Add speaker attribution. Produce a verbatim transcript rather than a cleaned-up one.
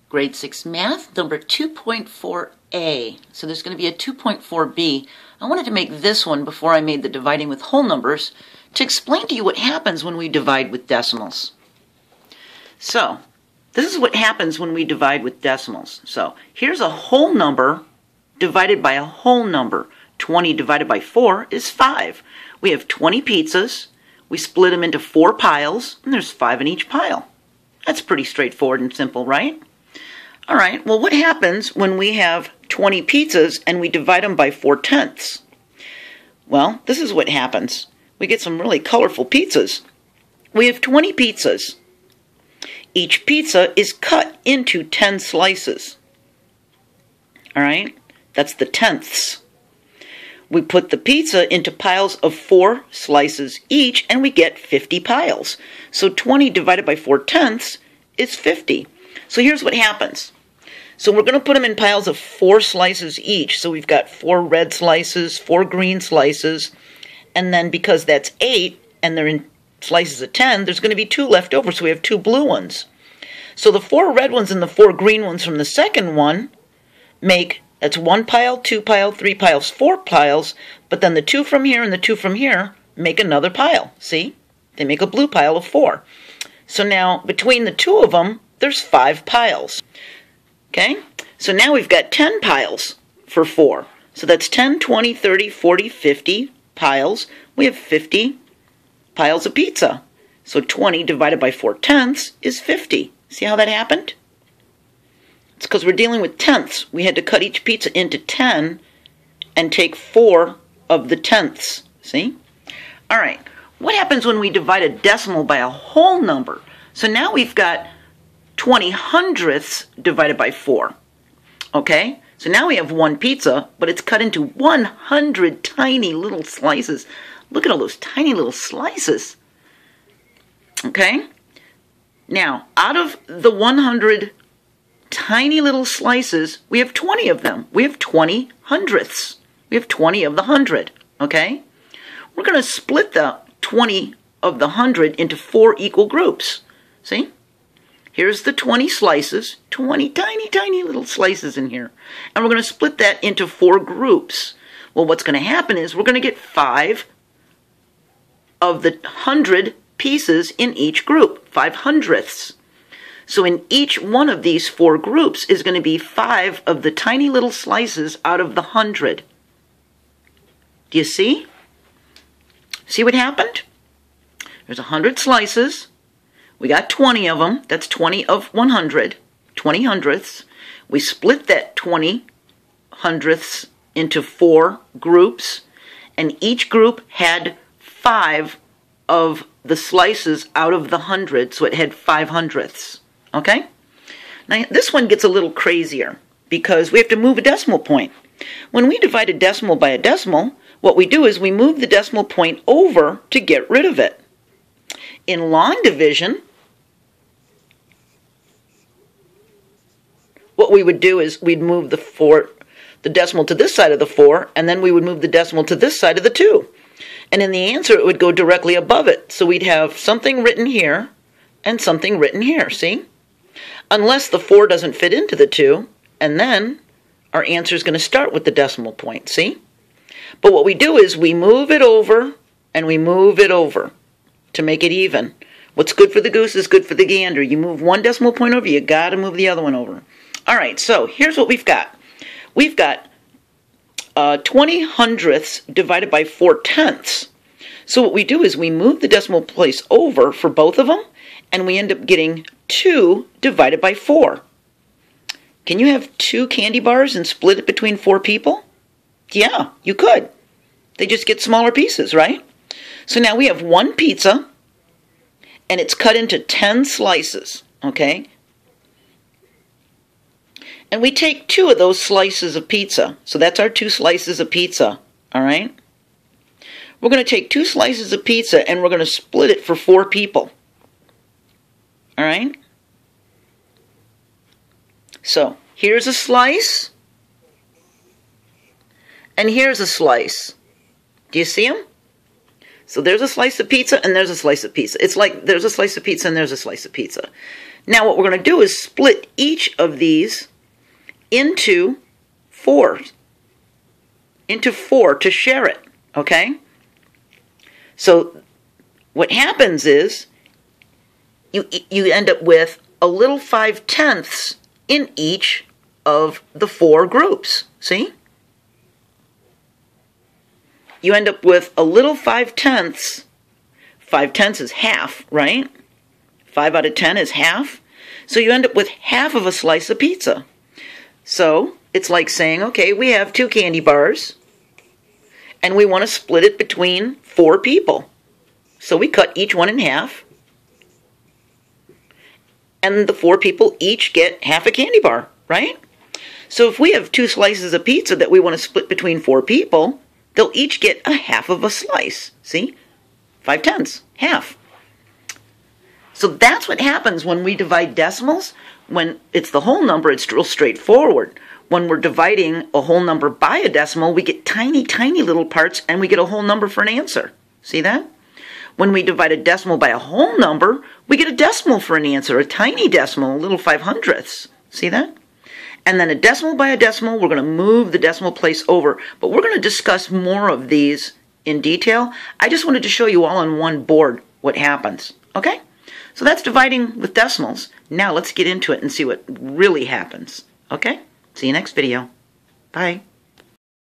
Speaker 1: Grade six Math, number two point four A. So there's going to be a two point four B. I wanted to make this one before I made the dividing with whole numbers to explain to you what happens when we divide with decimals. So, this is what happens when we divide with decimals. So, here's a whole number divided by a whole number. twenty divided by four is five. We have twenty pizzas. We split them into four piles, and there's five in each pile. That's pretty straightforward and simple, right? All right, well, what happens when we have twenty pizzas and we divide them by four tenths? Well, this is what happens. We get some really colorful pizzas. We have twenty pizzas. Each pizza is cut into ten slices. All right, that's the tenths. We put the pizza into piles of four slices each, and we get fifty piles. So twenty divided by four tenths is fifty. So here's what happens. So we're going to put them in piles of four slices each. So we've got four red slices, four green slices, and then because that's eight, and they're in slices of ten, there's going to be two left over, so we have two blue ones. So the four red ones and the four green ones from the second one make, that's one pile, two pile, three piles, four piles, but then the two from here and the two from here make another pile. See? They make a blue pile of four. So now, between the two of them, there's five piles. Okay? So now we've got ten piles for four. So that's ten, twenty, thirty, forty, fifty piles. We have fifty piles of pizza. So twenty divided by four tenths is fifty. See how that happened? It's because we're dealing with tenths. We had to cut each pizza into ten and take four of the tenths. See? All right. What happens when we divide a decimal by a whole number? So now we've got twenty hundredths divided by four. Okay? So now we have one pizza, but it's cut into one hundred tiny little slices. Look at all those tiny little slices. Okay? Now, out of the one hundred tiny little slices, we have twenty of them. We have twenty hundredths. We have twenty of the hundred. Okay? We're going to split the twenty of the hundred into four equal groups. See? Here's the twenty slices, twenty tiny, tiny little slices in here. And we're going to split that into four groups. Well, what's going to happen is we're going to get five of the hundred pieces in each group, five hundredths. So in each one of these four groups is going to be five of the tiny little slices out of the hundred. Do you see? See what happened? There's a hundred slices. We got twenty of them. That's twenty of one hundred. twenty hundredths. We split that twenty hundredths into four groups, and each group had five of the slices out of the hundred, so it had five hundredths. Okay? Now, this one gets a little crazier because we have to move a decimal point. When we divide a decimal by a decimal, what we do is we move the decimal point over to get rid of it. In long division, what we would do is we'd move the four, the decimal to this side of the four, and then we would move the decimal to this side of the two. And in the answer, it would go directly above it. So we'd have something written here and something written here, see? Unless the four doesn't fit into the two, and then our answer is going to start with the decimal point, see? But what we do is we move it over and we move it over to make it even. What's good for the goose is good for the gander. You move one decimal point over, you got to move the other one over. All right, so here's what we've got. We've got uh, twenty hundredths divided by four tenths. So what we do is we move the decimal place over for both of them, and we end up getting two divided by four. Can you have two candy bars and split it between four people? Yeah, you could. They just get smaller pieces, right? So now we have one pizza, and it's cut into ten slices, okay? And we take two of those slices of pizza. So that's our two slices of pizza, all right? We're going to take two slices of pizza and we're going to split it for four people. All right? So here's a slice. And here's a slice. Do you see them? So there's a slice of pizza and there's a slice of pizza. It's like there's a slice of pizza and there's a slice of pizza. Now what we're going to do is split each of these into four. Into four to share it, okay? So what happens is you, you end up with a little five-tenths in each of the four groups, see? You end up with a little five-tenths. Five-tenths is half, right? Five out of ten is half. So you end up with half of a slice of pizza. So it's like saying, okay, we have two candy bars, and we want to split it between four people. So we cut each one in half, and the four people each get half a candy bar, right? So if we have two slices of pizza that we want to split between four people, they'll each get a half of a slice. See? Five tenths. Half. So that's what happens when we divide decimals. When it's the whole number, it's real straightforward. When we're dividing a whole number by a decimal, we get tiny, tiny little parts, and we get a whole number for an answer. See that? When we divide a decimal by a whole number, we get a decimal for an answer, a tiny decimal, a little five hundredths. See that? And then a decimal by a decimal, we're going to move the decimal place over. But we're going to discuss more of these in detail. I just wanted to show you all on one board what happens. Okay? So that's dividing with decimals. Now let's get into it and see what really happens. Okay? See you next video. Bye.